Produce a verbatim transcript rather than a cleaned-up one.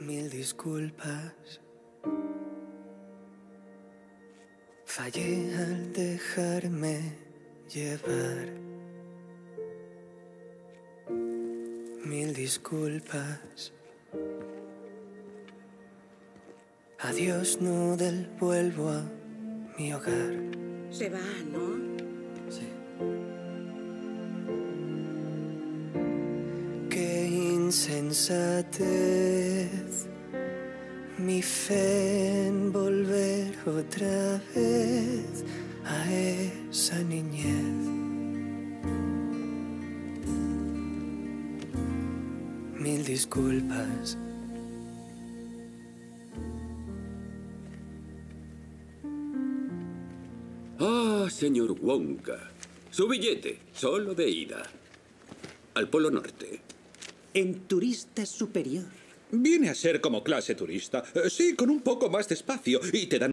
Mil disculpas. Fallé al dejarme llevar. Mil disculpas. Adiós, noodle, vuelvo a mi hogar. Se va, ¿no? Sí. Qué insensatez, mi fe en volver otra vez a esa niñez. Mil disculpas. Ah, señor Wonka. Su billete, solo de ida. Al Polo Norte. En turista superior. Viene a ser como clase turista. Eh, Sí, con un poco más de espacio. Y te dan